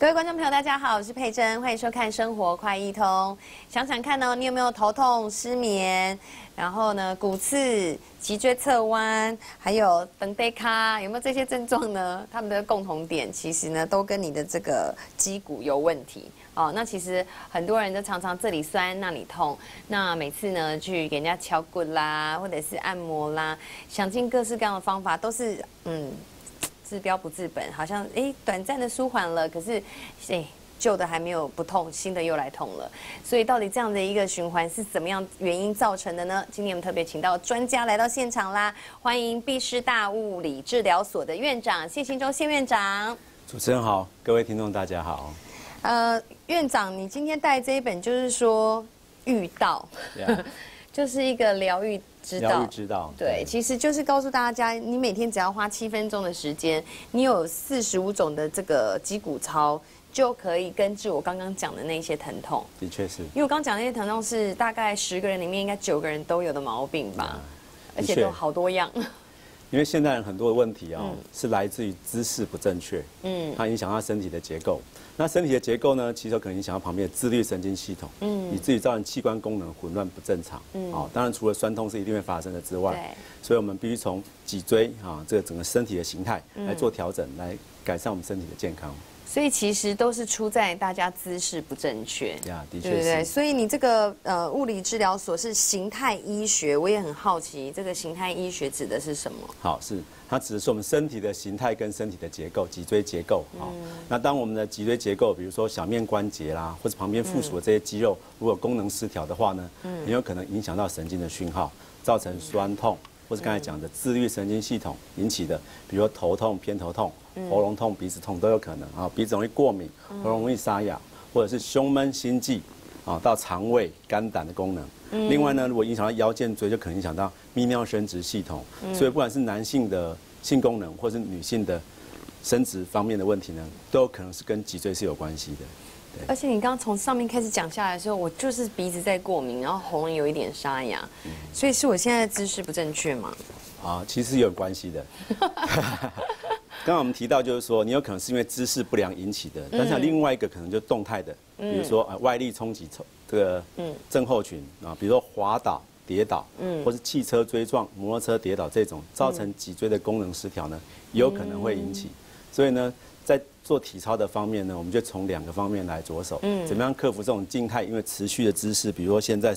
各位观众朋友，大家好，我是佩珍，欢迎收看《生活快易通》。想想看哦，你有没有头痛、失眠，然后呢骨刺、脊椎侧弯，还有等待卡，有没有这些症状呢？他们的共同点其实呢，都跟你的这个肌骨有问题。哦，那其实很多人都常常这里酸那里痛，那每次呢去给人家敲骨啦，或者是按摩啦，想尽各式各样的方法，都是治标不治本，好像短暂的舒缓了，可是旧的还没有不痛，新的又来痛了。所以到底这样的一个循环是怎么样原因造成的呢？今天我们特别请到专家来到现场啦，欢迎毕师大物理治疗所的院长谢兴中谢院长。 主持人好，各位听众大家好。 院长，你今天带这一本就是说遇到，就是一个疗愈之道。疗愈之道， 对，其实就是告诉大家，你每天只要花7分钟的时间，你有45种的这个肌骨操，就可以根治我刚刚讲的那些疼痛。 的确是， 因为我刚刚讲的那些疼痛是大概10个人里面应该9个人都有的毛病吧，而且都好多样。 因为现代人很多的问题是来自于姿势不正确，它影响到身体的结构。那身体的结构呢，其实有可能影响到旁边的自律神经系统，以至于造成器官功能混乱不正常。当然除了酸痛是一定会发生的之外，所以我们必须从脊椎这个整个身体的形态来做调整，来改善我们身体的健康。 所以其实都是出在大家姿势不正确， 的确是。 所以你这个物理治疗所是形态医学，我也很好奇，这个形态医学指的是什么？ 好，它指的是我们身体的形态跟身体的结构，脊椎结构。那当我们的脊椎结构，比如说小面关节啦，或者旁边附属的这些肌肉，如果功能失调的话呢，很有可能影响到神经的讯号，造成酸痛，或是刚才讲的自律神经系统引起的，比如说头痛、偏头痛、喉咙痛、鼻子痛都有可能啊。鼻子容易过敏，喉咙容易沙哑，或者是胸闷、心悸到肠胃、肝胆的功能。另外呢，如果影响到腰间椎，就可能影响到泌尿生殖系统。所以不管是男性的性功能，或是女性的生殖方面的问题呢，都有可能是跟脊椎是有关系的。 而且你刚刚从上面开始讲下来的时候，我就是鼻子在过敏，然后喉咙有一点沙哑，所以是我现在的姿势不正确吗？ 其实有关系的。刚刚我们提到就是说，你有可能是因为姿势不良引起的，但是另外一个可能就是动态的，比如说外力冲击这个症候群比如说滑倒、跌倒，或是汽车追撞、摩托车跌倒这种，造成脊椎的功能失调呢，也有可能会引起。所以呢，在做体操的方面呢，我们就从2个方面来着手，怎么样克服这种静态因为持续的姿势，比如说现在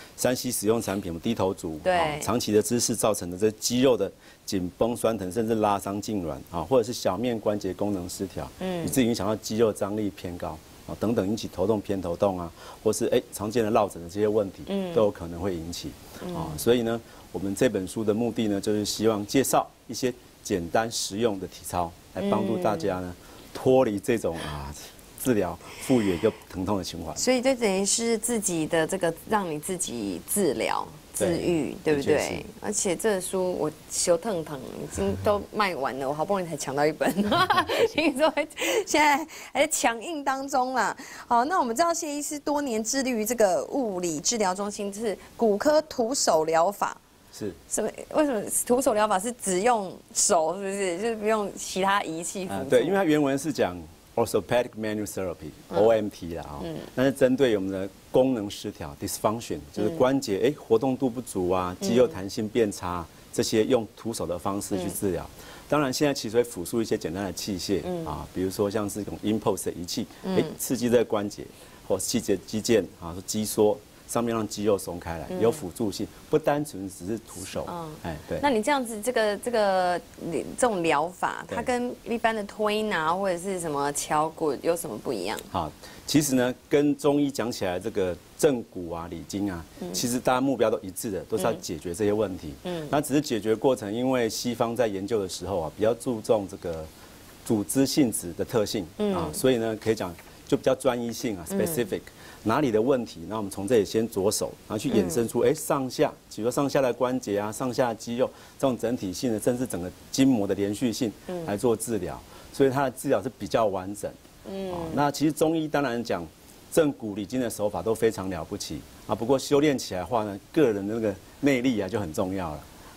3C 使用产品，我们低头族，长期的姿势造成的这肌肉的紧绷、酸疼，甚至拉伤、痉挛或者是小面关节功能失调，以致影响到肌肉张力偏高等等，引起头痛、偏头痛或是常见的落枕的这些问题，都有可能会引起所以呢，我们这本书的目的呢，就是希望介绍一些简单实用的体操，来帮助大家呢脱离这种治疗复原一个疼痛的循环。 所以就等于是自己的这个让你自己治疗自愈，对不对？而且这个书我修腾腾已经都卖完了，我好不容易才抢到一本，听说现在还在强印当中啦。好，那我们知道谢医师多年致力于这个物理治疗中心是骨科徒手疗法。 是什么？为什么徒手疗法是只用手？是不是？就是不用其他仪器辅助？ 对，因为它原文是讲 orthopedic manual therapy，OMT 啦但是针对我们的功能失调 dysfunction， 就是关节活动度不足肌肉弹性变差，这些用徒手的方式去治疗。当然，现在其实会辅助一些简单的器械比如说像是一种 impulse 的仪器，刺激这个关节或肌腱肌缩。上面让肌肉松开来，有辅助性，不单纯只是徒手。对。 那你这样子，这种疗法，它跟一般的推拿或者是什么敲骨有什么不一样？ 好，其实呢，跟中医讲起来，这个正骨理经其实大家目标都一致的，都是要解决这些问题。那只是解决过程，因为西方在研究的时候比较注重这个组织性质的特性所以呢，可以讲就比较专一性specific。哪里的问题，那我们从这里先着手，然后去衍生出上下，比如说上下的关节上下的肌肉这种整体性的，甚至整个筋膜的连续性来做治疗，所以它的治疗是比较完整。那其实中医当然讲正骨理经的手法都非常了不起不过修炼起来的话呢，个人的那个内力就很重要了。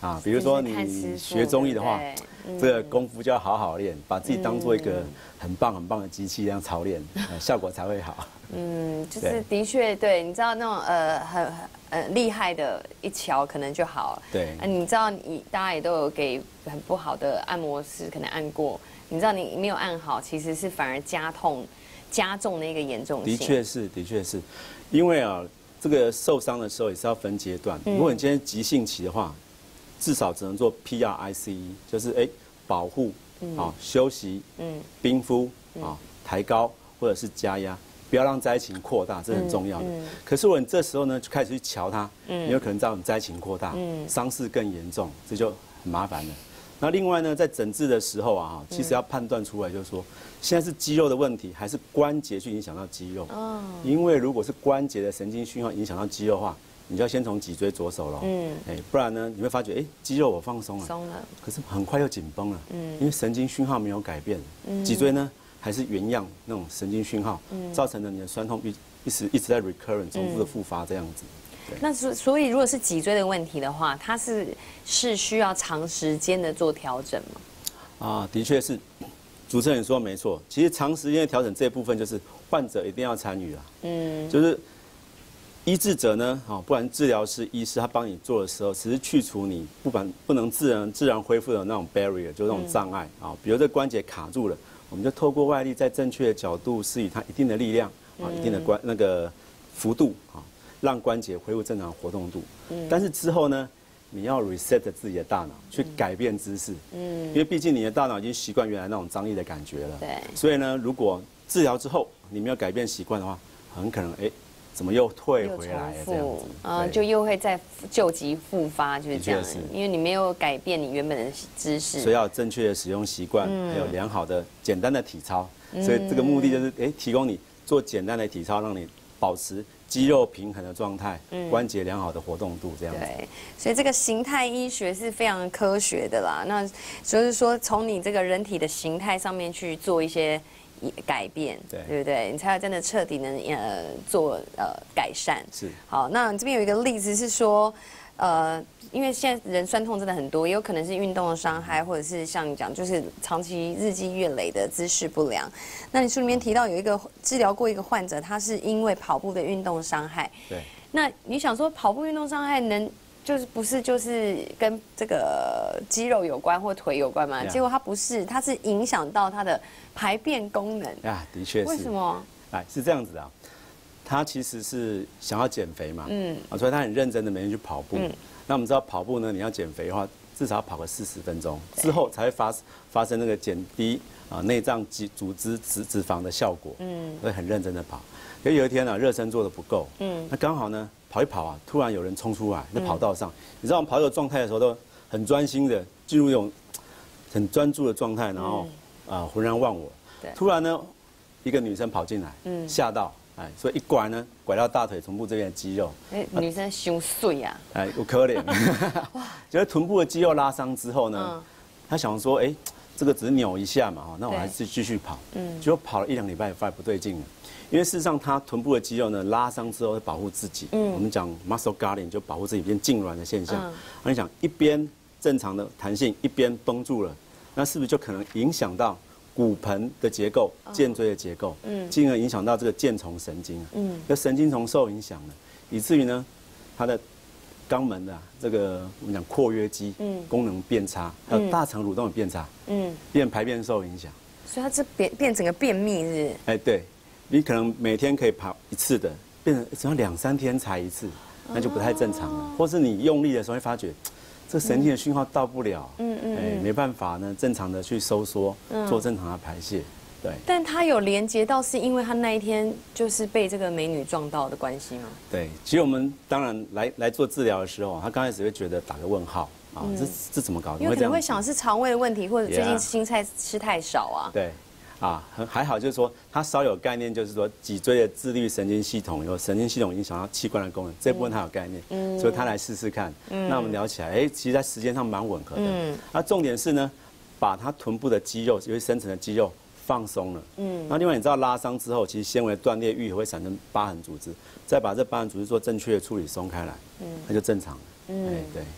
啊，比如说你学中医的话，这个功夫就要好好练，把自己当做一个很棒很棒的机器一样操练，效果才会好。 就是的确对，你知道那种很厉害的一敲可能就好了。 对， 你知道大家也都有给很不好的按摩师可能按过，你知道你没有按好，其实是反而加重那个严重性。 的确是，因为啊，这个受伤的时候也是要分阶段。如果你今天急性期的话，至少只能做 PRICE， 就是保护休息，冰敷抬高或者是加压。不要让灾情扩大，这是很重要的。可是如果你这时候呢就开始去瞧它，你有可能造成灾情扩大，伤势更严重，这就很麻烦了。那另外呢，在诊治的时候啊，其实要判断出来，就是说现在是肌肉的问题，还是关节去影响到肌肉。因为如果是关节的神经讯号影响到肌肉的话，你就要先从脊椎着手了。不然呢，你会发觉，肌肉我放松了，可是很快又紧绷了。因为神经讯号没有改变，脊椎呢还是原样那种神经讯号，造成了你的酸痛一直在 recurrent 重复的复发这样子。 那所以如果是脊椎的问题的话，它是需要长时间的做调整吗？ 的确是，主持人说没错。其实长时间的调整这一部分就是患者一定要参与了。就是医治者呢，不管治疗师、医师，他帮你做的时候，只是去除你不能自然恢复的那种 barrier， 就是那种障碍啊。比如这关节卡住了，我们就透过外力在正确的角度施予它一定的力量一定的那个幅度让关节恢复正常活动度。但是之后呢，你要 reset 自己的大脑，去改变姿势。因为毕竟你的大脑已经习惯原来那种张力的感觉了。 对。 所以呢，如果治疗之后你没有改变习惯的话，很可能怎么又退回来了这样子？ 就又会再旧疾复发，就是这样。因为你没有改变你原本的姿势。 所以要有正确的使用习惯，还有良好的简单的体操。所以这个目的就是提供你做简单的体操，让你保持肌肉平衡的状态，关节良好的活动度这样子。 对，所以这个形态医学是非常科学的啦。那就是说，从你这个人体的形态上面去做一些改变，对不对？你才有真的彻底能做改善。 是。 好，那这边有一个例子是说，因为现在人酸痛真的很多，也有可能是运动的伤害，或者是像你讲，就是长期日积月累的姿势不良。那你书里面提到有一个治疗过一个患者，他是因为跑步的运动伤害。 对。 那你想说跑步运动伤害就是跟这个肌肉有关或腿有关吗？结果它不是，它是影响到它的排便功能。 的确是。 为什么？ 是这样子的他其实是想要减肥嘛，所以他很认真的每天去跑步。那我们知道跑步呢，你要减肥的话，至少要跑个40分钟之后才会发生那个减低内脏组织脂肪的效果。会很认真的跑。可是有一天热身做的不够，那刚好呢跑一跑突然有人冲出来，在跑道上，你知道我们跑这个状态的时候都很专心的进入一种很专注的状态，然后浑然忘我。突然呢，一个女生跑进来，吓到。所以一拐呢，拐到大腿臀部这边的肌肉。 女生胸碎啊！ 有可怜。就是臀部的肌肉拉伤之后呢，他想说，这个只是扭一下嘛，那我还是继续跑。结果跑了1-2礼拜，发现不对劲了。因为事实上，他臀部的肌肉呢拉伤之后会保护自己。我们讲 muscle guarding 就保护自己变痉挛的现象。那你想一边正常的弹性，一边绷住了，那是不是就可能影响到骨盆的结构、肩椎的结构，进而影响到这个腱丛神经那神经丛受影响了，以至于呢，它的肛门的这个我们讲括约肌功能变差，还有大肠蠕动也变差，变排便受影响。 所以它这变整个便秘是？ 对，你可能每天可以跑1次的，变成只要2-3天才1次，那就不太正常了。或是你用力的时候会发觉，这神经的讯号到不了，没办法呢，正常的去收缩，做正常的排泄，对。 但他有连接到是因为他那一天就是被这个美女撞到的关系吗？ 对，其实我们当然来做治疗的时候，他刚开始会觉得打个问号这怎么搞？ 因为可能会想是肠胃的问题，或者最近青菜吃太少啊。 对。还好，就是说他稍有概念，就是说脊椎的自律神经系统有神经系统影响到器官的功能，这部分他有概念，所以他来试试看。那我们聊起来，其实在时间上蛮吻合的。那重点是呢，把他臀部的肌肉，尤其深层的肌肉放松了。那另外你知道拉伤之后，其实纤维断裂愈合会产生疤痕组织，再把这疤痕组织做正确的处理松开来，那就正常了。对。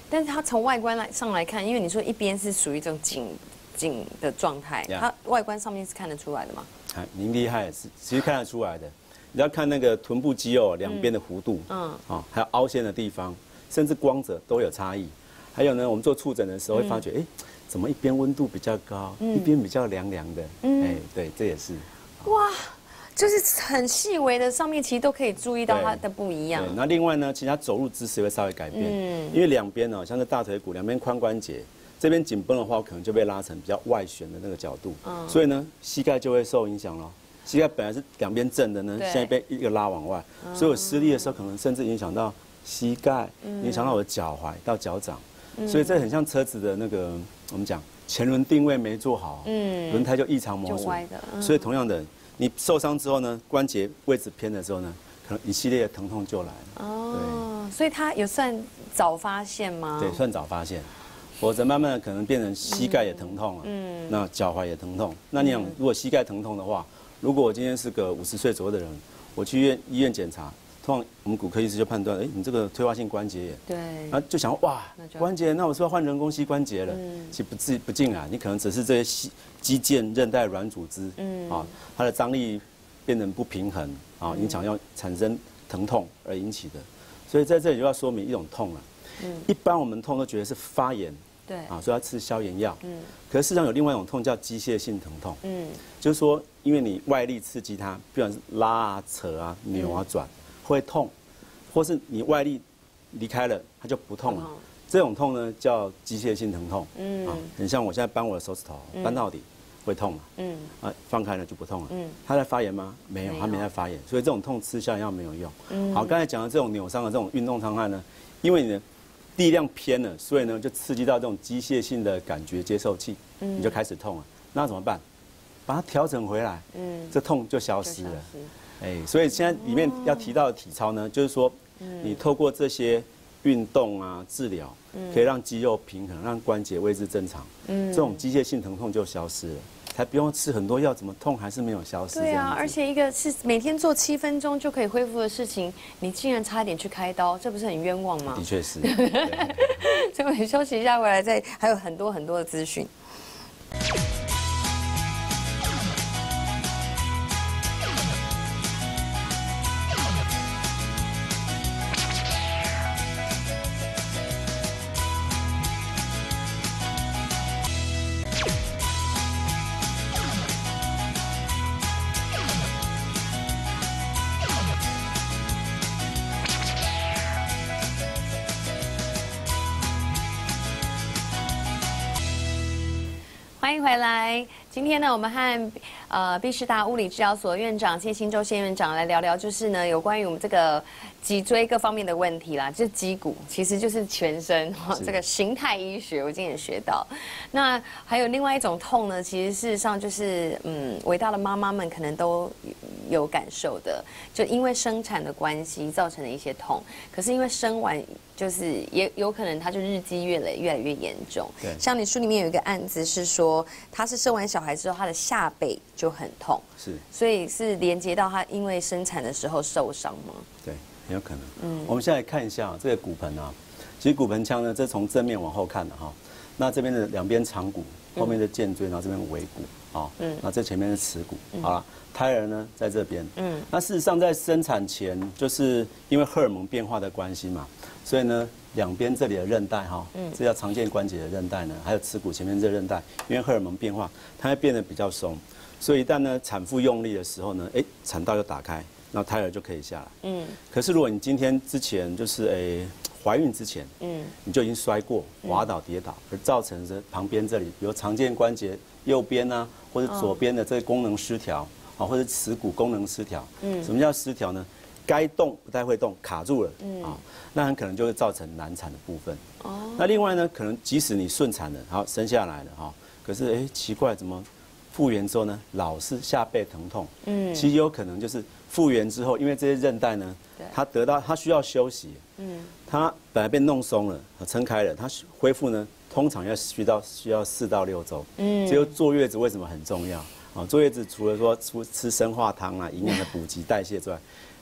但是它从外观上来看，因为你说一边是属于这种紧的状态，它外观上面是看得出来的吗？ 您厉害，其实看得出来的。你要看那个臀部肌肉两边的弧度，还有凹陷的地方，甚至光泽都有差异。还有呢，我们做触诊的时候会发觉，怎么一边温度比较高，一边比较凉凉的？对，这也是。哇， 就是很细微的，上面其实都可以注意到它的不一样。 那另外呢，其实它走路姿势会稍微改变，因为两边像是大腿骨两边髋关节。这边紧绷的话，可能就被拉成比较外旋的那个角度，所以呢，膝盖就会受影响咯。膝盖本来是两边正的呢，现在被一个拉往外，所以我施力的时候，可能甚至影响到膝盖，影响到我的脚踝到脚掌，所以这很像车子的那个我们讲前轮定位没做好，轮胎就异常磨损，所以同样的，你受伤之后呢，关节位置偏的时候呢，可能一系列的疼痛就来了。 哦，所以它有算早发现吗？ 对，算早发现。否则慢慢的可能变成膝盖也疼痛了，那脚踝也疼痛。那你想，如果膝盖疼痛的话，如果我今天是个50岁左右的人，我去医院检查，通常我们骨科医师就判断，你这个退化性关节炎， 对， 然后就想哇，关节，那我是不是要换人工膝关节了？其实不尽然，你可能只是这些肌腱、韧带、软组织，它的张力变成不平衡，影响要产生疼痛而引起的。所以在这里就要说明一种痛了，一般我们痛都觉得是发炎。对所以要吃消炎药。可是事实上有另外一种痛叫机械性疼痛。就是说，因为你外力刺激它，不管是拉啊、扯啊、扭啊、转，会痛，或是你外力离开了，它就不痛了。这种痛呢叫机械性疼痛。很像我现在扳我的手指头，扳到底会痛嘛。放开了就不痛了。它在发炎吗？没有，它没在发炎。所以这种痛吃消炎药没有用。好，刚才讲的这种扭伤的这种运动伤害呢，因为你的力量偏了，所以呢就刺激到这种机械性的感觉接受器，你就开始痛了。那怎么办？把它调整回来，这痛就消失了。所以现在里面要提到的体操呢，就是说，你透过这些运动啊治疗，可以让肌肉平衡，让关节位置正常，这种机械性疼痛就消失了。才不用吃很多药，怎么痛还是没有消失？ 对啊，而且一个是每天做7分钟就可以恢复的事情，你竟然差点去开刀，这不是很冤枉吗？ 的确是。 所以我们休息一下，回来再还有很多的资讯。欢迎回来。今天呢，我们和毕士达物理治疗所院长谢新洲谢院长来聊聊，就是呢有关于我们这个脊椎各方面的问题啦。就是脊骨其实就是全身这个形态医学，我今天也学到。那还有另外一种痛呢，其实事实上就是伟大的妈妈们可能都有感受的，就因为生产的关系造成的一些痛。可是因为生完就是也有可能它就日积月累，越来越严重。对，像你书里面有一个案子是说，他是生完小孩之后，他的下背就很痛，是，所以是连接到他因为生产的时候受伤吗？ 对，很有可能。我们现在看一下这个骨盆啊，其实骨盆腔呢，这从正面往后看的哈，那这边的两边长骨，后面的肩椎，然后这边尾骨，那这前面是耻骨，好了。胎儿呢在这边，那事实上在生产前，就是因为荷尔蒙变化的关系嘛，所以呢，两边这里的韧带这叫常见关节的韧带呢，还有耻骨前面这韧带，因为荷尔蒙变化，它会变得比较松，所以一旦呢产妇用力的时候呢，产道就打开，然后胎儿就可以下来。可是如果你今天之前就是怀孕之前，你就已经摔过、滑倒、跌倒，而造成这旁边这里，比如常见关节右边啊，或者左边的这个功能失调。或者耻骨功能失调，什么叫失调呢？该动不太会动，卡住了，那很可能就会造成难产的部分。那另外呢，可能即使你顺产了，好生下来了可是奇怪，怎么复原之后呢，老是下背疼痛？其实有可能就是复原之后，因为这些韧带呢，它需要休息，它本来被弄松了，撑开了，它恢复呢，通常需要4到6周。只有坐月子为什么很重要？坐月子除了说吃生化汤啊、营养的补给代谢之外，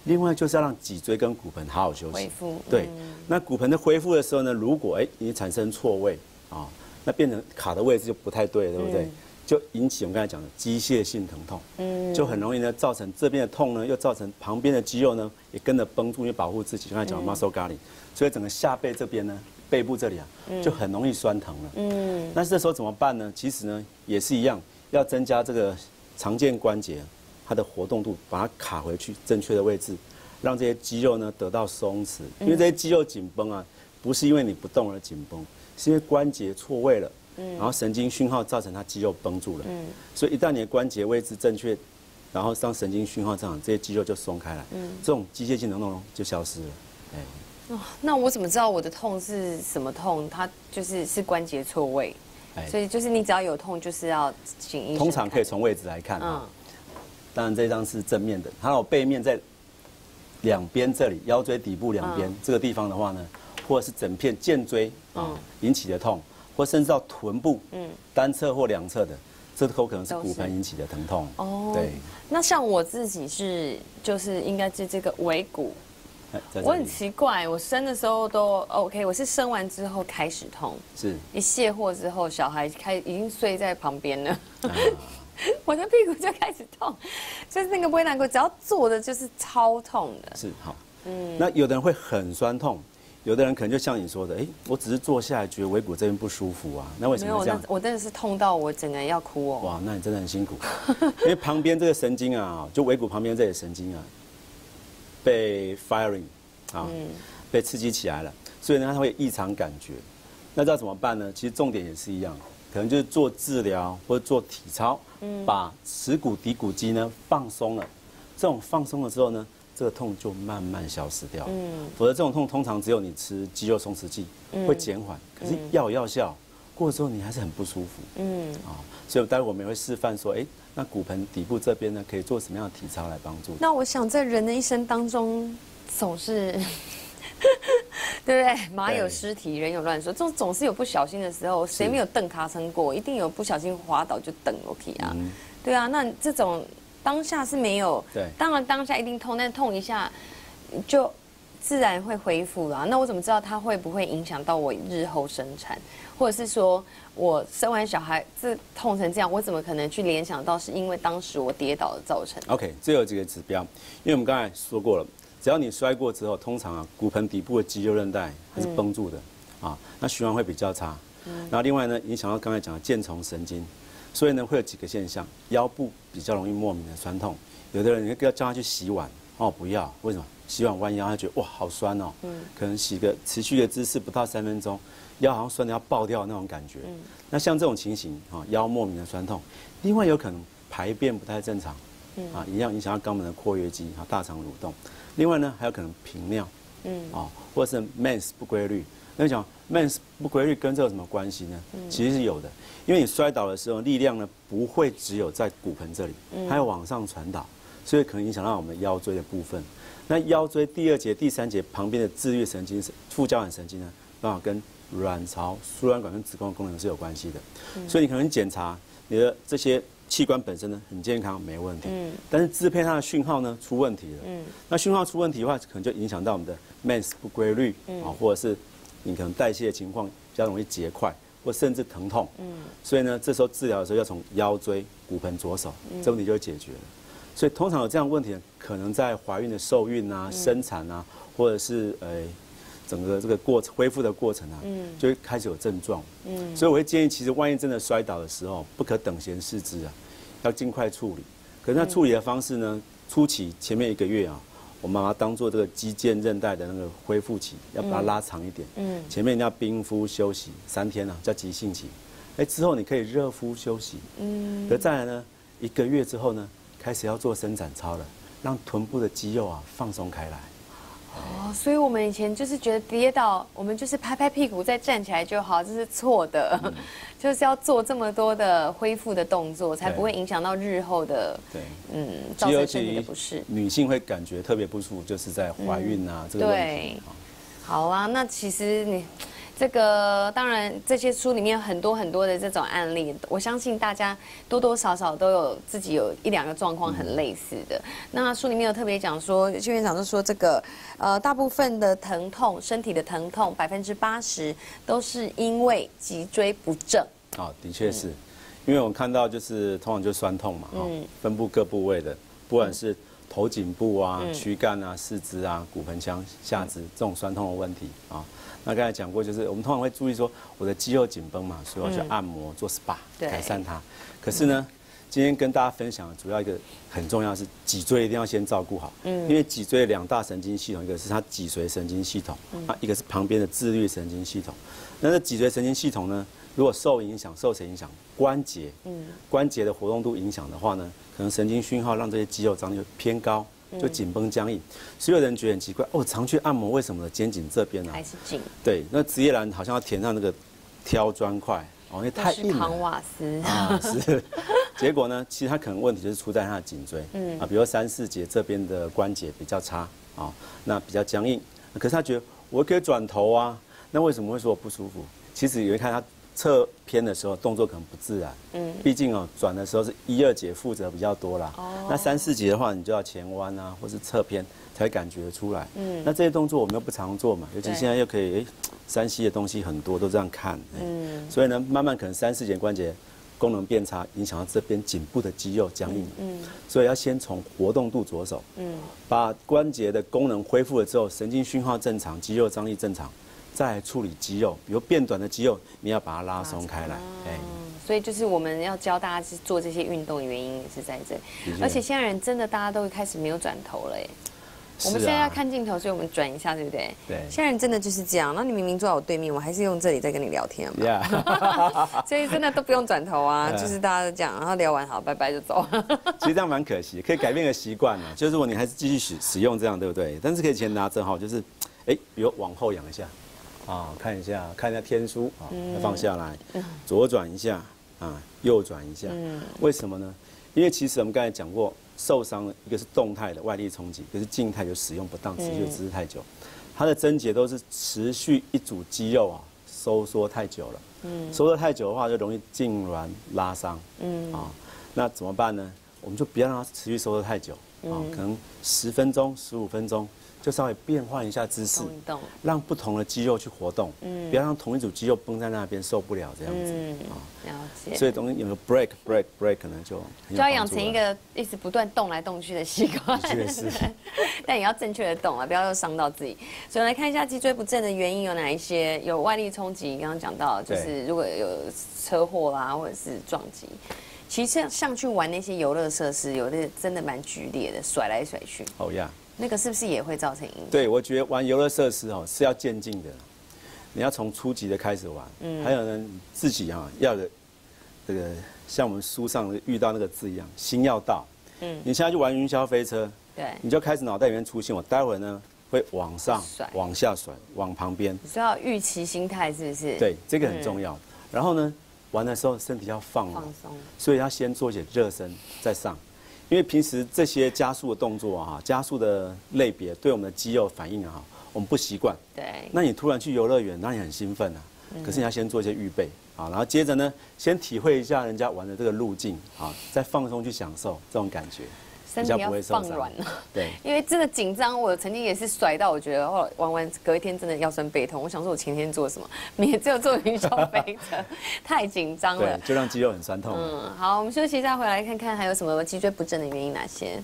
另外就是要让脊椎跟骨盆好好休息。 恢复。 对，那骨盆的恢复的时候呢，如果你产生错位啊，那变成卡的位置就不太对了，对不对？就引起我们刚才讲的机械性疼痛，就很容易呢造成这边的痛呢，又造成旁边的肌肉呢也跟着绷住，去保护自己。刚才讲的 muscle gargling，所以整个下背这边呢，背部这里啊，就很容易酸疼了。那这时候怎么办呢？其实呢也是一样，要增加这个常见关节它的活动度，把它卡回去正确的位置，让这些肌肉呢得到松弛。因为这些肌肉紧绷啊，不是因为你不动而紧绷，是因为关节错位了。然后神经讯号造成它肌肉绷住了，所以一旦你的关节位置正确，然后当神经讯号这样，这些肌肉就松开来，这种机械性疼痛就消失了。 那我怎么知道我的痛是什么痛？它是关节错位，所以就是你只要有痛，就是要请医生。 通常可以从位置来看当然这张是正面的，它有背面在两边这里，腰椎底部两边这个地方的话呢，或者是整片肩椎引起的痛。或甚至到臀部，单侧或两侧的，这都可能是骨盆引起的疼痛。对。 那像我自己就是应该是这个尾骨，我很奇怪，我生的时候都 OK， 我是生完之后开始痛， 是一卸货之后，小孩已经睡在旁边了，我的屁股就开始痛，就是那个微软骨，只要坐的就是超痛的。 是好，那有的人会很酸痛。有的人可能就像你说的，我只是坐下来觉得尾骨这边不舒服啊，那为什么这样？ 我真的是痛到我整个要哭哦。 哇，那你真的很辛苦，因为旁边这个神经啊，就尾骨旁边这里神经啊，被 firing 被刺激起来了，所以呢，它会异常感觉。那知道怎么办呢？其实重点也是一样，可能就是做治疗或者做体操，把耻骨骶骨肌呢放松了。这种放松了之后呢，这个痛就慢慢消失掉。否则这种痛通常只有你吃肌肉松弛剂会减缓，可是药有药效，过之后你还是很不舒服。所以待会我们也会示范说，那骨盆底部这边呢可以做什么样的体操来帮助？ 那我想在人的一生当中，总是，对不对？马有失蹄，人有乱说，总是有不小心的时候，谁没有蹬卡撑过？一定有不小心滑倒就蹬 OK 啊。对啊，那这种。当下是没有， 对， 当然当下一定痛，但痛一下就自然会恢复啦。那我怎么知道它会不会影响到我日后生产，或者是说我生完小孩这痛成这样，我怎么可能去联想到是因为当时我跌倒的造成 ？OK， 这有几个指标，因为我们刚才说过了，只要你摔过之后，通常骨盆底部的肌肉韧带它是绷住的那循环会比较差。然后另外呢，影响到刚才讲的腱丛神经。所以呢，会有几个现象，腰部比较容易莫名的酸痛。有的人你要叫他去洗碗，不要，为什么？洗碗弯腰，他觉得哇好酸哦，可能洗个持续的姿势不到3分钟，腰好像酸的要爆掉那种感觉。那像这种情形腰莫名的酸痛，另外有可能排便不太正常，一样影响到肛门的括约肌大肠蠕动。另外呢，还有可能频尿，或者是 mens 不规律。那讲 mens 不规律跟这有什么关系呢？其实是有的，因为你摔倒的时候，力量呢不会只有在骨盆这里，还有往上传导，所以可能影响到我们的腰椎的部分。那腰椎第2节、第3节旁边的自律神经、副交感神经呢，刚好跟卵巢、输卵管跟子宫的功能是有关系的。所以你可能检查你的这些器官本身呢很健康没问题，但是支配它的讯号呢出问题了。那讯号出问题的话，可能就影响到我们的 mens 不规律或者是你可能代谢的情况比较容易结块，或甚至疼痛。所以呢，这时候治疗的时候要从腰椎、骨盆着手，这问题就会解决了。所以通常有这样的问题，可能在怀孕的受孕生产或者是整个这个恢复的过程就会开始有症状。所以我会建议，其实万一真的摔倒的时候，不可等闲视之要尽快处理。可是那处理的方式呢，初期前面1个月我们把它当做这个肌腱韧带的那个恢复期，要把它拉长一点。前面一定要冰敷休息3天叫急性期。之后你可以热敷休息。可再来呢，1个月之后呢，开始要做伸展操了，让臀部的肌肉放松开来。 所以我们以前就是觉得跌倒，我们就是拍拍屁股再站起来就好，这是错的。就是要做这么多的恢复的动作，才不会影响到日后的造成身体的不适。 女性会感觉特别不舒服，就是在怀孕这个问题。 好啊，那其实这个当然，这些书里面有很多很多的这种案例，我相信大家多多少少都有自己有1、2个状况很类似的。那书里面有特别讲说，邱院长就说这个大部分的疼痛，身体的疼痛80%都是因为脊椎不正。 啊，的确是，因为我们看到就是通常就酸痛嘛，分布各部位的，不管是头颈部啊、躯干啊、四肢啊、骨盆腔、下肢这种酸痛的问题啊。那刚才讲过，就是我们通常会注意说我的肌肉紧绷嘛，所以我要去按摩、做 SPA 改善它。可是呢，今天跟大家分享的主要一个很重要的是脊椎一定要先照顾好，因为脊椎2大神经系统，一个是它脊髓神经系统，一个是旁边的自律神经系统。那这脊髓神经系统呢，如果受影响，受谁影响？关节，关节的活动度影响的话呢，可能神经讯号让这些肌肉张力偏高。就紧绷僵硬，所以有人觉得很奇怪哦，常去按摩为什么肩颈这边呢还是紧？ 对，那职业栏好像要填上那个挑砖块哦，因为太硬了。 是康瓦斯啊，是。结果呢，其实他可能问题就是出在他的颈椎，比如3、4节这边的关节比较差啊，那比较僵硬。可是他觉得我可以转头啊，那为什么会说我不舒服？其实有一看他侧偏的时候动作可能不自然，毕竟转的时候是1、2节负责比较多啦，那3、4节的话，你就要前弯啊，或是侧偏才会感觉得出来，那这些动作我们又不常做嘛，尤其现在又可以3C 的东西很多都这样看，所以呢，慢慢可能3、4节关节功能变差，影响到这边颈部的肌肉僵硬，所以要先从活动度着手，把关节的功能恢复了之后，神经讯号正常，肌肉张力正常。再来处理肌肉，比如变短的肌肉，你要把它拉松开来。 所以就是我们要教大家去做这些运动的原因也是在这里。而且现在人真的大家都开始没有转头了耶。我们现在要看镜头，所以我们转一下，对不对？对。现在人真的就是这样。那你明明坐在我对面，我还是用这里在跟你聊天嘛。所以真的都不用转头啊，就是大家都这样，然后聊完好，拜拜就走。 其实这样蛮可惜，可以改变个习惯啊。就是如果你还是继续使用这样，对不对？但是可以先拿着哈，就是比如往后仰一下。看一下天书啊，放下来，左转一下啊，右转一下。为什么呢？因为其实我们刚才讲过，受伤一个是动态的外力冲击，一个是静态就使用不当，持续姿势太久，它的症结都是持续一组肌肉收缩太久了。收缩太久的话，就容易痉挛拉伤。那怎么办呢？我们就不要让它持续收缩太久可能10分钟、15分钟。就稍微变换一下姿势，让不同的肌肉去活动，不要让同一组肌肉绷在那边受不了这样子。 了解。 所以东西有个 break， 可能就要养成一个一直不断动来动去的习惯。 确实。 但也要正确的动不要又伤到自己。所以来看一下脊椎不正的原因有哪一些？有外力冲击，刚刚讲到，就是如果有车祸啦，或者是撞击。其实像去玩那些游乐设施，有的真的蛮剧烈的，甩来甩去。 哦呀。 那个是不是也会造成影响？ 对，我觉得玩游乐设施是要渐进的，你要从初级的开始玩。还有呢，自己要有这个像我们书上遇到那个字一样，心要到。你现在去玩云霄飞车，对，你就开始脑袋里面出现，我待会呢会往上、往下甩、往旁边。 你说要预期心态是不是？ 对，这个很重要。然后呢，玩的时候身体要放松，所以要先做一些热身再上。因为平时这些加速的动作加速的类别对我们的肌肉反应我们不习惯。对。那你突然去游乐园，那你很兴奋可是你要先做一些预备然后接着呢，先体会一下人家玩的这个路径再放松去享受这种感觉。 身体要放软对，因为真的紧张，我曾经也是甩到，我觉得后来玩完隔一天真的腰酸背痛。我想说，我前天做什么？也只有做云霄飞车，太紧张了， 对，就让肌肉很酸痛。 好，我们休息一下，回来看看还有什么脊椎不正的原因哪些。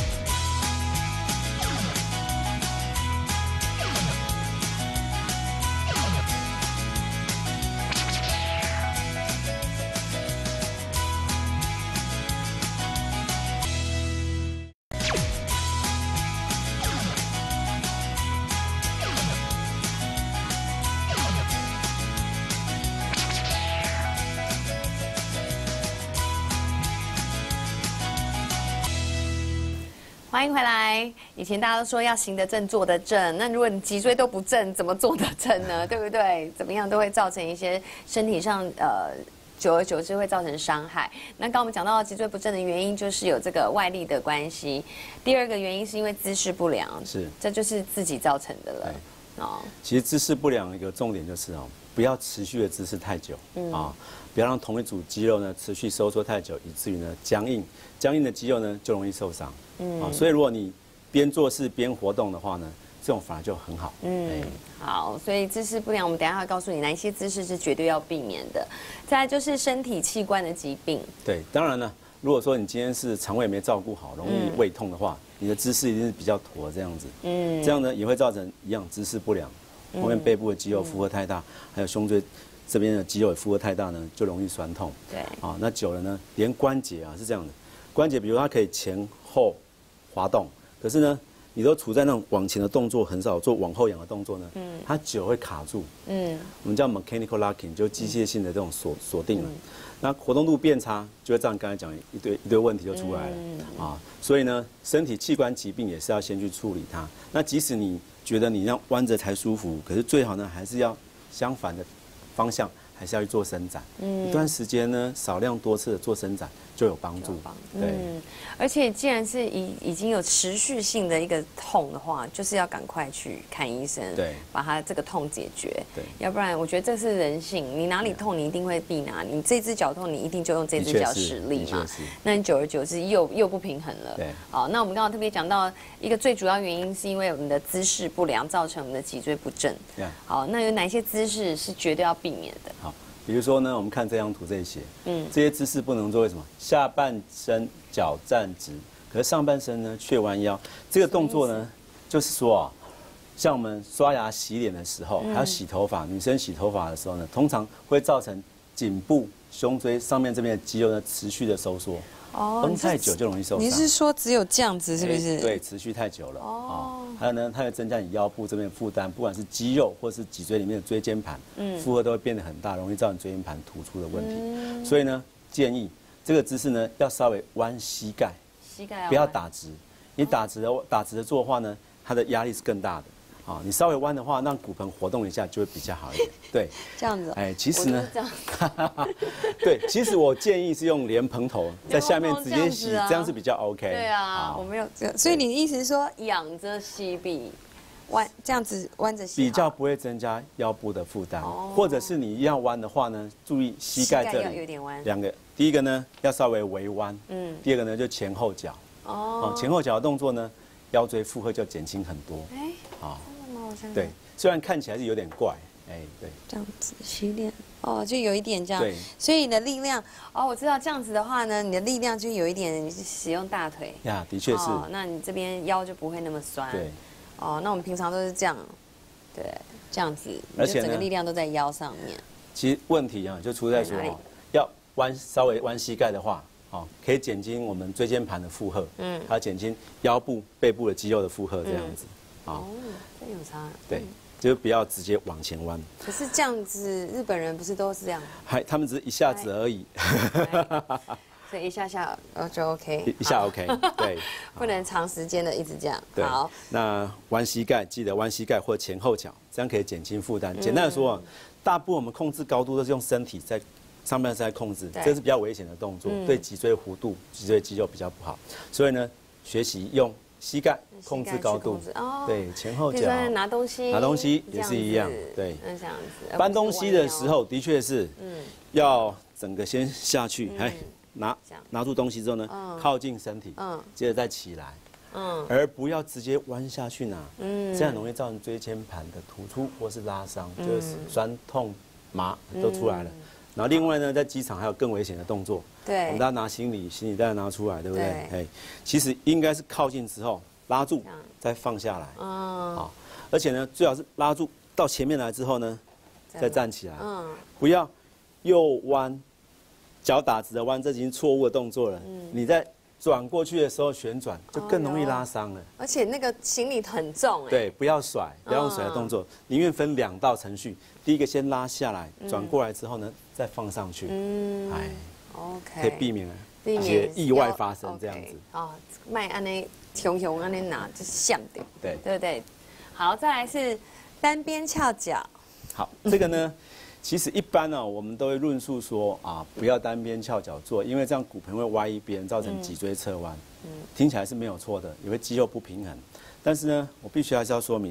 欢迎回来。以前大家都说要行得正，坐得正。那如果你脊椎都不正，怎么坐得正呢？对不对？怎么样都会造成一些身体上久而久之会造成伤害。那刚刚我们讲到脊椎不正的原因，就是有这个外力的关系。第二个原因是因为姿势不良，这就是自己造成的了。 哦， 其实姿势不良一个重点就是不要持续的姿势太久不要让同一组肌肉呢持续收缩太久，以至于呢僵硬的肌肉呢就容易受伤。所以如果你边做事边活动的话呢，这种反而就很好。 好，所以姿势不良，我们等一下会告诉你哪一些姿势是绝对要避免的。再来就是身体器官的疾病。对， 当然呢，如果说你今天是肠胃没照顾好，容易胃痛的话，你的姿势一定是比较驼这样子。这样呢也会造成一样姿势不良，后面背部的肌肉负荷太大，还有胸椎这边的肌肉负荷太大呢，就容易酸痛。 对， 那久了呢，连关节是这样的，关节比如它可以前后滑动，可是呢，你都处在那种往前的动作，很少做往后仰的动作呢，它久会卡住。我们叫 mechanical locking， 就机械性的这种锁定了。那活动度变差，就会像刚才讲一堆问题就出来了所以呢，身体器官疾病也是要先去处理它。那即使你觉得你这样弯着才舒服，可是最好呢，还是要相反的方向，还是要去做伸展。一段时间呢，少量多次的做伸展就有帮助。对， 而且既然是已经有持续性的一个痛的话，就是要赶快去看医生， 对， 把它这个痛解决。 对， 要不然我觉得这是人性，你哪里痛你一定会避哪，你这只脚痛你一定就用这只脚使力嘛。那你久而久之又不平衡了。 对， 好，那我们刚刚特别讲到一个最主要原因是因为我们的姿势不良造成我们的脊椎不正。好，那有哪些姿势是绝对要避免的？ 好。比如说呢，我们看这张图这些，这些姿势不能做，为什么？下半身脚站直，可是上半身呢却弯腰。这个动作呢，就是说像我们刷牙、洗脸的时候，还有洗头发，女生洗头发的时候呢，通常会造成颈部、胸椎上面这边的肌肉呢持续的收缩。绷太久就容易受伤。 你是说只有这样子是不是？ 对，持续太久了。还有呢，它会增加你腰部这边的负担，不管是肌肉或是脊椎里面的椎间盘，负荷都会变得很大，容易造成椎间盘突出的问题。所以呢，建议这个姿势呢要稍微弯膝盖，不要打直。你打直的做的话呢，它的压力是更大的。你稍微弯的话，让骨盆活动一下就会比较好一点。对， 这样子。 其实呢，对，其实我建议是用莲蓬头在下面直接洗，这样是比较 OK。 对啊，我没有这样，所以你的意思是说仰着洗比弯这样子弯着洗比较不会增加腰部的负担，或者是你要弯的话呢，注意膝盖这里有点弯。 两个，第一个呢要稍微微弯，第二个呢就前后脚。前后脚的动作呢，腰椎负荷就减轻很多。对，虽然看起来是有点怪，对， 这样子洗脸，就有一点这样，对，所以你的力量，我知道这样子的话呢，你的力量就有一点使用大腿呀，的确是， 那你这边腰就不会那么酸，对，那我们平常都是这样，对，这样子，而且整个力量都在腰上面。 其实问题就出在说，要稍微弯膝盖的话，可以减轻我们椎间盘的负荷，还有减轻腰部、背部的肌肉的负荷，这样子。 这有差。 对，就不要直接往前弯。 可是这样子，日本人不是都是这样？ 他们只是一下子而已。 所以一下就 OK。 一下 OK， 对。 不能长时间的一直这样。 好。那弯膝盖，记得弯膝盖或前后脚，这样可以减轻负担。简单的说，大部分我们控制高度都是用身体在上半身在控制，这是比较危险的动作，对脊椎弧度、脊椎肌肉比较不好。所以呢，学习用膝盖控制高度，对，前后脚。 拿东西也是一样，对。 这样子。 搬东西的时候，的确是，要整个先下去，拿住东西之后呢，靠近身体，接着再起来，而不要直接弯下去拿，这样容易造成椎间盘的突出或是拉伤，就是酸痛麻都出来了。然后另外呢，在机场还有更危险的动作，对，我们要拿行李袋拿出来，对不对？其实应该是靠近之后拉住，再放下来，而且呢，最好是拉住到前面来之后呢，再站起来，不要右弯，脚打直的弯，这已经错误的动作了。你在转过去的时候旋转，就更容易拉伤了。而且那个行李很重， 对，不要甩，不要用甩的动作，宁愿分2道程序。第一个先拉下来，转过来之后呢，再放上去。 OK， 可以避免一些意外发生这样子。 卖安尼熊安尼拿就像掉， 对不对？好，再来是单边翘脚。 好，这个呢，其实一般呢，我们都会论述说不要单边翘脚做，因为这样骨盆会歪一边，造成脊椎侧弯。听起来是没有错的，也会肌肉不平衡。但是呢，我必须还是要说明一下，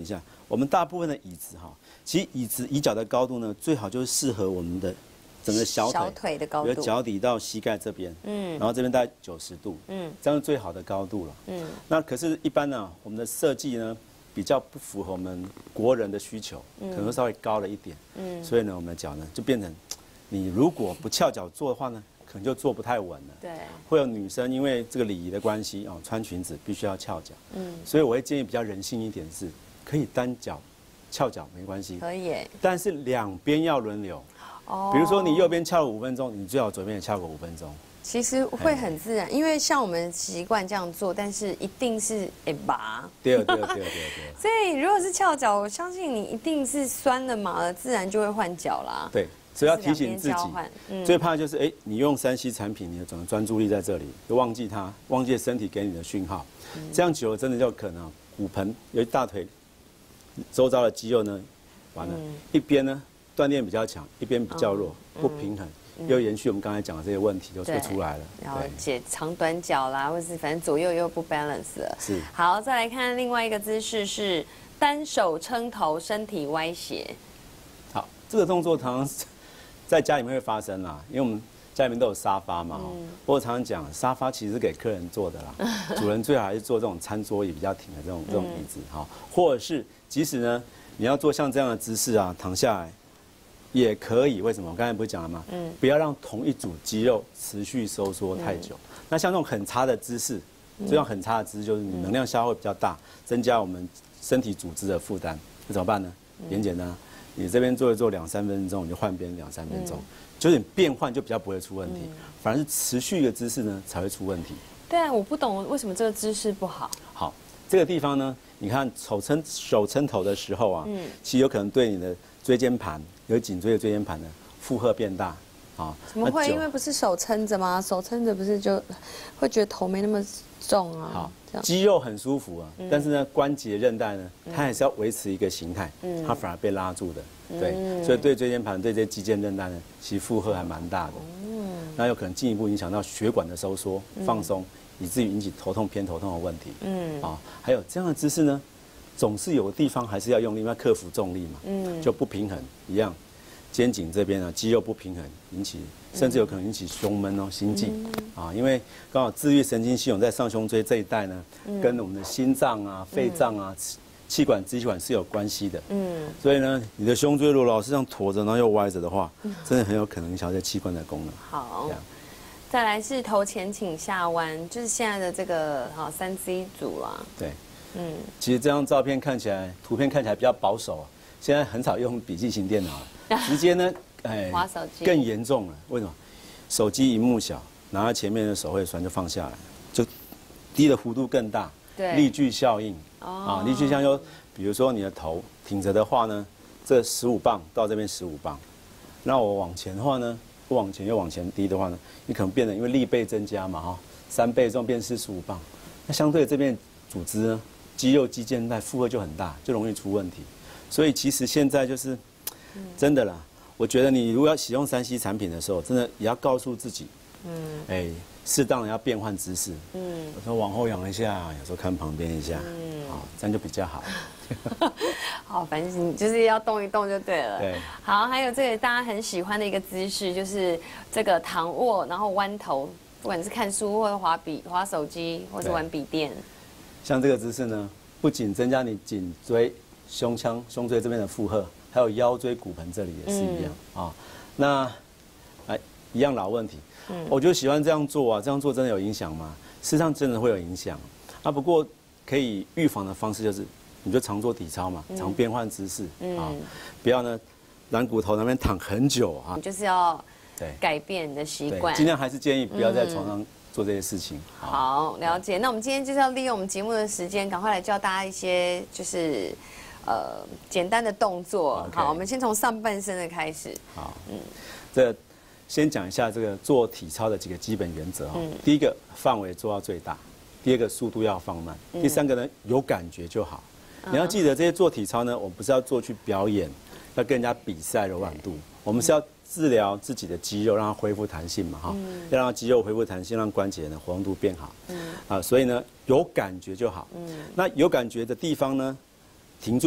我们大部分的椅子哈，其实椅脚的高度呢，最好就是适合我们的整个小腿的高度， 比如脚底到膝盖这边，然后这边大概90度，这样是最好的高度了，那可是，一般呢，我们的设计呢比较不符合我们国人的需求，可能稍微高了一点，所以呢，我们的脚呢就变成，你如果不翘脚坐的话呢，可能就坐不太稳了。 对， 会有女生因为这个礼仪的关系哦，穿裙子必须要翘脚，所以我会建议比较人性一点是，可以单脚翘脚没关系， 可以耶， 但是两边要轮流。哦，比如说你右边翘了5分钟，你最好左边也翘个5分钟。 其实会很自然，因为像我们习惯这样做，但是一定是拔。 对。 所以如果是翘脚，我相信你一定是酸了麻了，自然就会换脚啦。 对，所以要提醒自己，最怕就是你用3C 产品，你的整个专注力在这里，就忘记它，忘记身体给你的讯号，这样久了真的就可能骨盆尤其大腿周遭的肌肉呢，完了，一边呢锻炼比较强，一边比较弱，不平衡。又延续我们刚才讲的这些问题就会出来了， 了解长短脚啦，或是反正左右又不 balance 了。 是。 好，再来看另外一个姿势是单手撑头，身体歪斜。 好，这个动作常常在家里面会发生啦，因为我们家里面都有沙发嘛。我常常讲，沙发其实是给客人坐的啦，主人最好还是坐这种餐桌椅比较挺的这种椅子哈，或者是即使呢你要做像这样的姿势啊，躺下来。也可以，为什么？我刚才不是讲了吗？不要让同一组肌肉持续收缩太久。那像这种很差的姿势，这样很差的姿势就是你能量消耗会比较大，增加我们身体组织的负担。那怎么办呢？很简单，你这边做一做2-3分钟，你就换边2-3分钟，就是你变换就比较不会出问题。反而是持续的姿势呢才会出问题。 对啊，我不懂为什么这个姿势不好。 好，这个地方呢，你看手撑头的时候啊，其实有可能对你的椎间盘。有颈椎的椎间盘的负荷变大，啊， 怎么会？因为不是手撑着吗？手撑着不是就会觉得头没那么重啊？ 好，肌肉很舒服啊，但是呢，关节韧带呢，它还是要维持一个形态，它反而被拉住的，对，所以对椎间盘、对这些肌腱韧带呢，其实负荷还蛮大的，那有可能进一步影响到血管的收缩、放松，以至于引起头痛、偏头痛的问题，啊，还有这样的姿势呢。总是有个地方还是要用力，要克服重力嘛，就不平衡一样，肩颈这边啊肌肉不平衡，甚至有可能引起胸闷哦、心悸啊，因为刚好自律神经系统在上胸椎这一带呢，跟我们的心脏啊、肺脏啊、气管、支气管是有关系的，所以呢，你的胸椎如果老是这样驼着，然后又歪着的话，真的很有可能影响这器官的功能。 好，再来是头前倾下弯，就是现在的这个3C 组啦。 对。其实这张照片看起来，图片看起来比较保守，现在很少用笔记型电脑了，直接呢， 滑手机更严重了。为什么？手机荧幕小，拿在前面的手会酸就放下来，就低的弧度更大，力矩效应啊，力矩效应，比如说你的头挺着的话呢，这15磅到这边15磅，那我往前的话呢，不往前又往前低的话呢，你可能变得因为力倍增加嘛3倍重变45磅，那相对这边组织呢？肌肉、肌腱带负荷就很大，就容易出问题。所以其实现在就是真的啦。我觉得你如果要使用3C 产品的时候，真的也要告诉自己，适当的要变换姿势。有时候往后仰一下，有时候看旁边一下，这样就比较好。 好，反正你就是要动一动就对了。 对。 好，还有这个大家很喜欢的一个姿势，就是这个躺卧，然后弯头，不管是看书或者滑手机，或者玩笔电。 像这个姿势呢，不仅增加你颈椎、胸椎这边的负荷，还有腰椎、骨盆这里也是一样啊。那一样老问题，我就喜欢这样做啊，这样做真的有影响吗？事实上真的会有影响啊。不过可以预防的方式就是，你就常做体操嘛，常变换姿势啊，不要呢软骨头那边躺很久啊。 你就是要改变你的习惯， 尽量还是建议不要在床上。做这些事情。 好，了解。那我们今天就是要利用我们节目的时间，赶快来教大家一些就是简单的动作。好，我们先从上半身的开始。 好，这先讲一下这个做体操的几个基本原则哈。第一个，范围做到最大；第二个，速度要放慢；第三个呢，有感觉就好。你要记得，这些做体操呢，我们不是要做去表演，要跟人家比赛柔软度，我们是要治疗自己的肌肉，让它恢复弹性嘛，要让肌肉恢复弹性，让关节呢活动度变好。所以呢有感觉就好。那有感觉的地方呢，停住，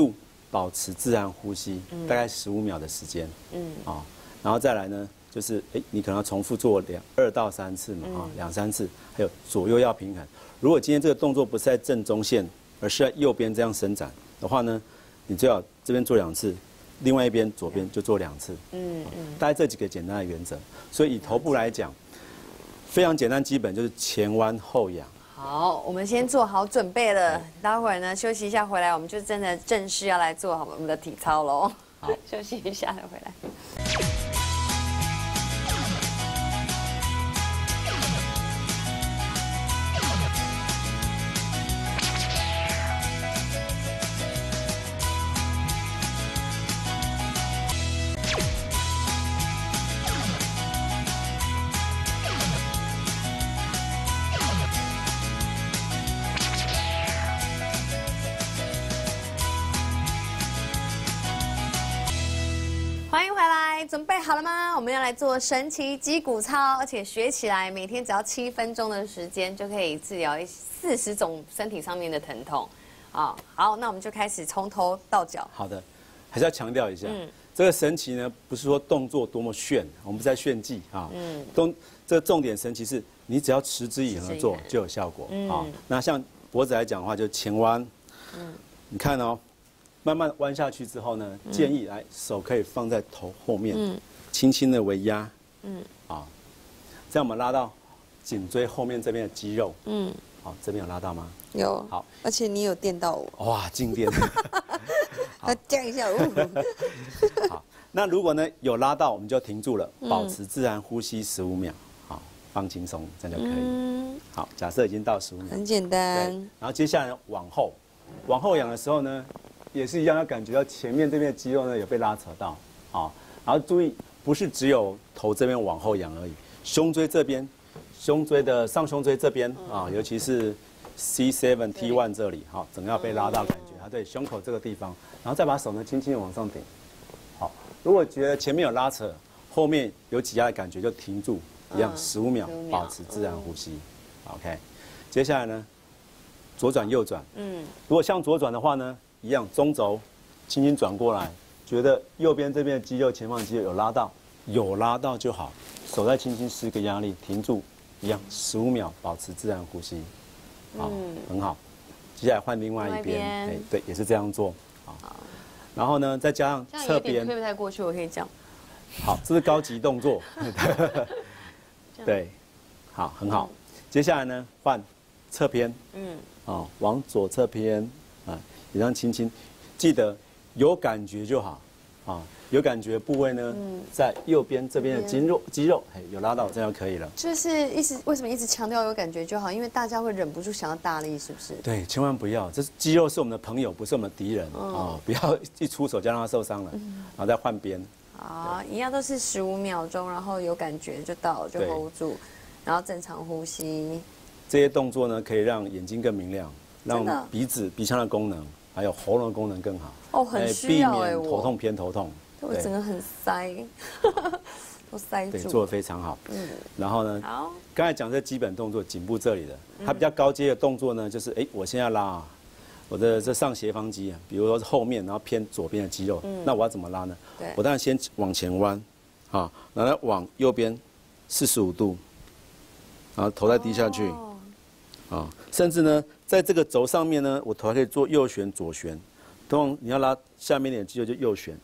保持自然呼吸，大概15秒的时间，然后再来呢，就是你可能要重复做2到3次嘛，2、3次，还有左右要平衡。如果今天这个动作不是在正中线，而是在右边这样伸展的话呢，你最好这边做2次，另外一边左边就做2次，大概这几个简单的原则。所以以头部来讲，非常简单基本就是前弯后仰。 好，我们先做好准备了，待会儿呢休息一下回来，我们就真的正式要来做好我们的体操喽。好，休息一下再回来。欢迎回来，准备好了吗？我们要来做神奇击鼓操，而且学起来每天只要7分钟的时间，就可以治疗40种身体上面的疼痛。好，那我们就开始从头到脚。 好的，还是要强调一下，这个神奇呢，不是说动作多么炫，我们不是在炫技啊。这个重点神奇是你只要持之以恒做就有效果啊。那像脖子来讲的话，就前弯，你看哦。慢慢弯下去之后呢，建议来手可以放在头后面，轻轻的微压，这样我们拉到颈椎后面这边的肌肉，好，这边有拉到吗？ 有， 好， 而且你有电到我， 哇，静电， 要降一下， 好，那如果呢有拉到，我们就停住了，保持自然呼吸15秒，好，放轻松，这样就可以。好，假设已经到15秒， 很简单。 然后接下来往后仰的时候呢。也是一样，要感觉到前面这边的肌肉呢有被拉扯到，然后注意不是只有头这边往后仰而已，胸椎这边，胸椎的上胸椎这边尤其是 C7 T1 这里，整个要被拉到感觉，对，胸口这个地方，然后再把手呢轻轻的往上顶，好，如果觉得前面有拉扯，后面有挤压的感觉就停住，一样15秒，保持自然呼吸 ，OK， 接下来呢左转右转，如果向左转的话呢。一样，中轴轻轻转过来，觉得右边这边的肌肉、前方肌肉有拉到就好，手再轻轻施个压力，停住，一样15秒，保持自然呼吸，好，很好。接下来换另外一边，对，也是这样做，好。然后呢，再加上侧边， 推不太过去，我可以这样。 好，这是高级动作，对，好，很好。接下来呢，换侧偏，往左侧偏。也让轻轻，记得有感觉就好，有感觉部位呢，在右边这边的肌肉，有拉到，这样就可以了。 就是为什么一直强调有感觉就好？因为大家会忍不住想要大力，是不是？ 对，千万不要，这是肌肉是我们的朋友，不是我们的敌人不要一出手就让他受伤了，然后再换边。 好，一样都是15秒钟，然后有感觉就到了，就 hold 住，然后正常呼吸。 这些动作呢，可以让眼睛更明亮，让鼻腔的功能。还有喉咙的功能更好很需要避免头痛偏头痛。 我整个很塞，都塞住。 对，做得非常好。然后呢，好，刚才讲这基本动作，颈部这里的，它比较高阶的动作呢，就是我现在拉我的这上斜方肌比如说是后面，然后偏左边的肌肉，那我要怎么拉呢？对，我当然先往前弯，然后往右边45度，然后头再低下去，甚至呢。在这个轴上面呢，我头还可以做右旋、左旋，通常你要拉下面一点肌肉就右旋。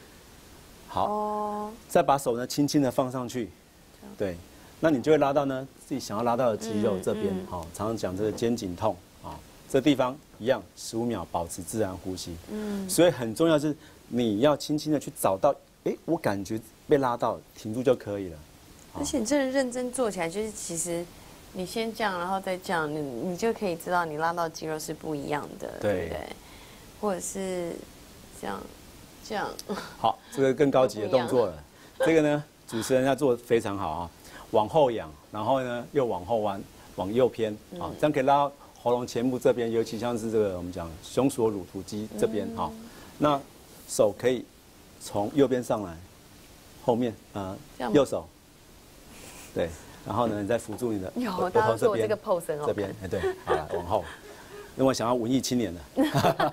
好，再把手呢轻轻的放上去，对，那你就会拉到呢自己想要拉到的肌肉这边。常常讲这个肩颈痛这地方一样15秒保持自然呼吸。所以很重要是你要轻轻的去找到，我感觉被拉到，停住就可以了。 而且你真的认真做起来，就是其实。你先这样，然后再这样，你就可以知道你拉到肌肉是不一样的，对不对？或者是这样。 好，这个更高级的动作了。这个呢，主持人要做得非常好往后仰，然后呢又往后弯，往右偏这样可以拉到喉咙前部这边，尤其像是这个我们讲胸锁乳突肌这边那手可以从右边上来，后面右手，对。然后呢，你再扶住你的有，大家做这个 pose 这边，对，好了，往后。那我想要文艺青年的，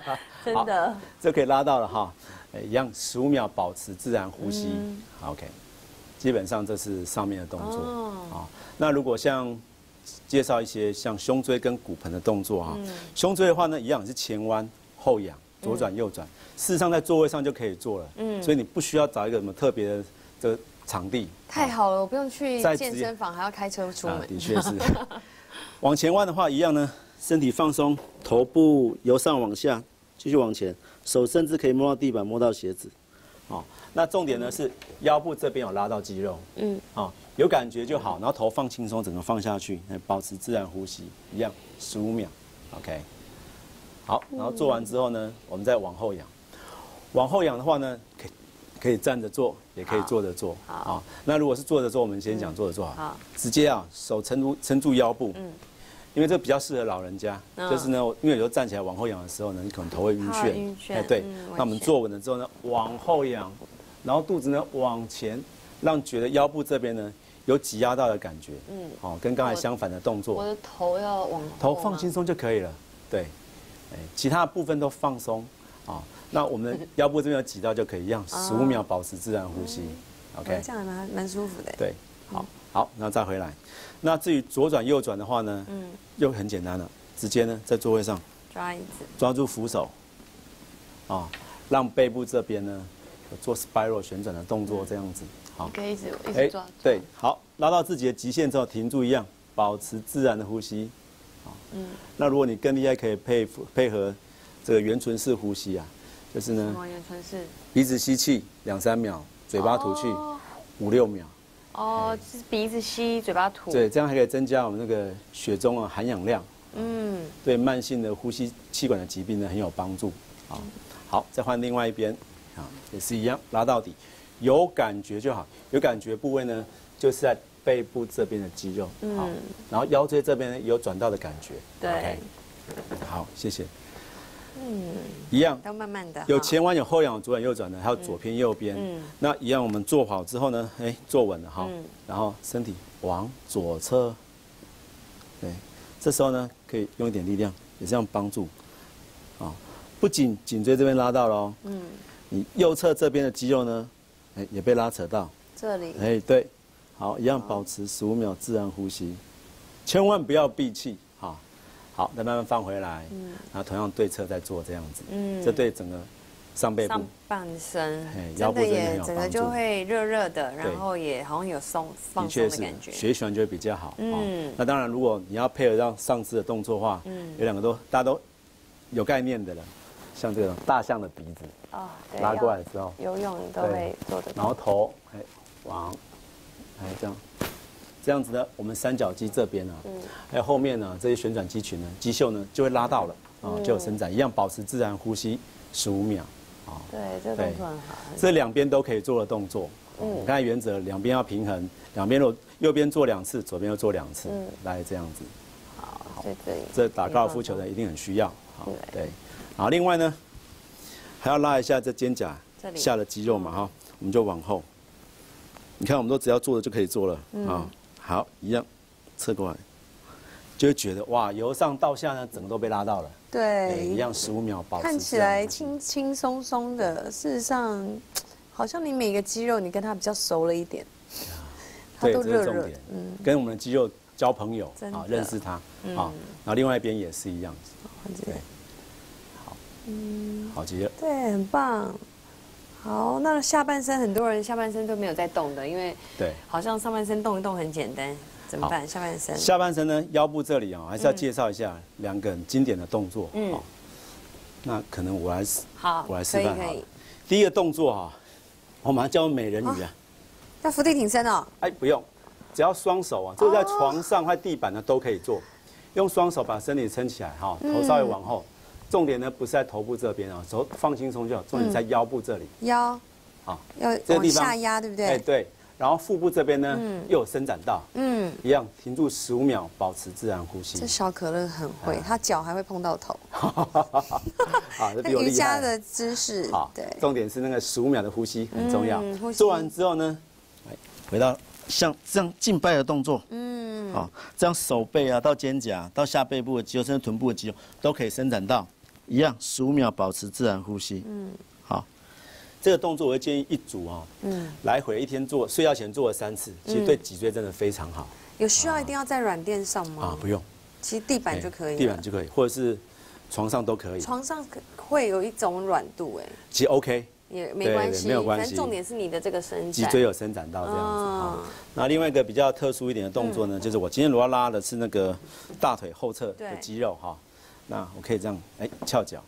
真的， 这可以拉到了哈，一样15秒保持自然呼吸。OK， 基本上这是上面的动作啊。那如果像介绍一些像胸椎跟骨盆的动作哈，胸椎的话呢，一样是前弯后仰，左转右转，事实上在座位上就可以做了。所以你不需要找一个什么特别的这个场地。 太好了，我不用去健身房，还要开车出门。 的确是。往前弯的话，一样呢，身体放松，头部由上往下，继续往前，手甚至可以摸到地板，摸到鞋子。哦，那重点呢是腰部这边有拉到肌肉，有感觉就好，然后头放轻松，整个放下去，保持自然呼吸，一样15秒 ，OK。好，然后做完之后呢，我们再往后仰。往后仰的话呢，可以站着做，也可以坐着做。好，那如果是坐着做，我们先讲坐着做好。直接手撑住腰部，因为这比较适合老人家。就是呢，因为有时候站起来往后仰的时候呢，你可能头会晕眩。对。那我们坐稳了之后呢，往后仰，然后肚子呢往前，让觉得腰部这边呢有挤压到的感觉。跟刚才相反的动作。 我的头要往后头放轻松就可以了。对。其他的部分都放松。那我们腰部这边有挤到就可以，一样15秒保持自然呼吸。OK， 这样蛮舒服的。 对，好，然后再回来。那至于左转右转的话呢，又很简单了，直接呢在座位上抓椅子， 抓住扶手，让背部这边呢有做 spiral 旋转的动作，这样子。好， 可以一直抓。 对，好，拉到自己的极限之后停住，一样保持自然的呼吸。那如果你更厉害，可以配合这个圆唇式呼吸啊。就是呢， 圆唇式， 鼻子吸气2-3秒，嘴巴吐气5-6秒。 是鼻子吸，嘴巴吐。 对，这样还可以增加我们那个血中含氧量。对慢性的呼吸气管的疾病呢很有帮助。好，再换另外一边，也是一样，拉到底，有感觉就好。有感觉部位呢，就是在背部这边的肌肉。好，然后腰椎这边呢有转到的感觉。 对。 OK， 好，谢谢。一样， 要慢慢的， 有前弯、有后仰、有左转、右转的，还有左偏右边。那一样，我们做好之后呢，坐稳了哈，然后身体往左侧，对，这时候呢可以用一点力量，也这样帮助，不仅颈椎这边拉到了哦，你右侧这边的肌肉呢，也被拉扯到， 这里， 对，好，一样保持15秒自然呼吸，千万不要闭气。好，再慢慢放回来，然后同样对侧再做这样子，这对整个上背部、 上半身， 腰部也整个就会热热的，然后也好像有放松的感觉， 血循环就会比较好。那当然，如果你要配合上上肢的动作的话，有两个大家都有概念的了，像这种大象的鼻子，拉过来之后， 游泳都会做得到， 然后头往，这样子呢，我们三角肌这边还有后面呢这些旋转肌群呢，肌袖呢就会拉到了，就有伸展，一样保持自然呼吸15秒， 对，这个动作很好。 这两边都可以做的动作，刚才原则两边要平衡，两边右边做2次，左边又做2次，大概这样子。 好，在这里。 这打高尔夫球的一定很需要，对。好，另外呢，还要拉一下这肩胛下的肌肉嘛，我们就往后。你看，我们都只要坐着就可以做了，好，一样，侧过来，就会觉得哇，由上到下呢，整个都被拉到了。 对， 一样15秒保持。 看起来轻轻松松的，事实上，好像你每个肌肉你跟他比较熟了一点，他都热热的。 跟我们的肌肉交朋友认识他然后另外一边也是一样。对，好，好极了。 对，很棒。好，那下半身很多人下半身都没有在动的，因为对， 好像上半身动一动很简单，怎么办？下半身？ 下半身呢，腰部这里还是要介绍一下2个很经典的动作。那可能我来示范好了。第一个动作我们叫美人鱼要伏地挺身哦。 不用，只要双手这个在床上或地板呢都可以做，用双手把身体撑起来头稍微往后。重点呢不是在头部这边手放轻松就好，重点在腰部这里。 腰，要往下压，对不对？ 对。然后腹部这边呢又有伸展到，一样停住15秒，保持自然呼吸。 这小可乐很会，他脚还会碰到头。 这比我厉害。 瑜伽的姿势，对。 重点是那个15秒的呼吸很重要。做完之后呢，回到像这样敬拜的动作，这样手背到肩胛到下背部的肌肉，甚至臀部的肌肉都可以伸展到。 一样15秒保持自然呼吸。好， 这个动作我会建议一组啊，来回一天做，睡觉前做了3次，其实对脊椎真的非常好。 有需要一定要在软垫上吗？ 不用， 其实地板就可以了。 地板就可以，或者是床上都可以。 床上会有一种软度哎， 其实 OK。 也没关系， 没有关系。 反正重点是你的这个伸展， 脊椎有伸展到这样子。那另外一个比较特殊一点的动作呢，就是我今天如果要拉的是那个大腿后侧的肌肉哈，那我可以这样，翘脚，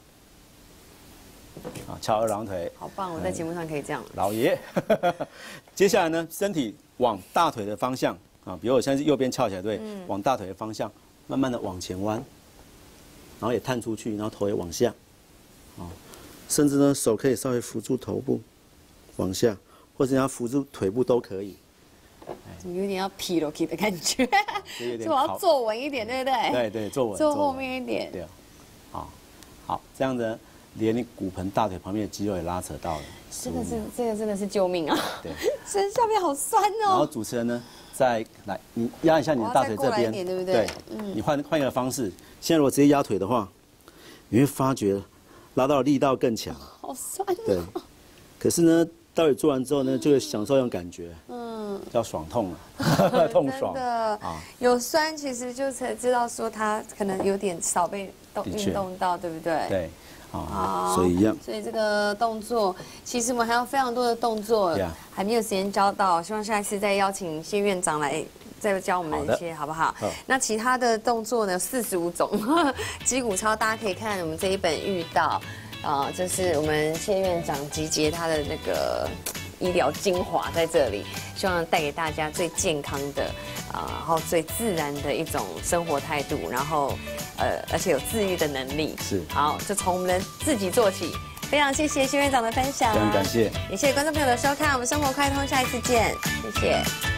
翘2郎腿。 好棒，我在节目上可以这样。 老爷，接下来呢，身体往大腿的方向啊，比如我现在是右边翘起来，对，往大腿的方向，慢慢的往前弯，然后也探出去，然后头也往下，甚至呢，手可以稍微扶住头部，往下，或者你要扶住腿部都可以。 怎么有点要劈了劈的感觉？就我要坐稳一点，对不对？ 对，坐稳。 坐后面一点。 对，好，这样子连你骨盆、大腿旁边的肌肉也拉扯到了。 这个真的是救命啊！ 对， 身下面好酸哦。 然后主持人呢，再来，你压一下你的大腿这边， 对不对？ 你换一个方式。现在如果直接压腿的话，你会发觉。拉到力道更强， 好酸。 对，可是呢，到底做完之后呢，就会享受一种感觉，叫爽痛了，痛爽的有酸，其实就才知道说他可能有点少被运动到，对不对？ 对，所以一样。 所以这个动作，其实我们还有非常多的动作，还没有时间教到，希望下一次再邀请谢院长来。再教我们一些好不好？那其他的动作呢？45种肌骨操，大家可以看我们这一本遇到，这是我们谢院长集结他的那个医疗精华在这里，希望带给大家最健康的然后最自然的一种生活态度，然后而且有自愈的能力。 是， 好，就从我们的自己做起。非常谢谢谢院长的分享， 非常感谢， 也谢谢观众朋友的收看，我们生活快通，下一次见，谢谢。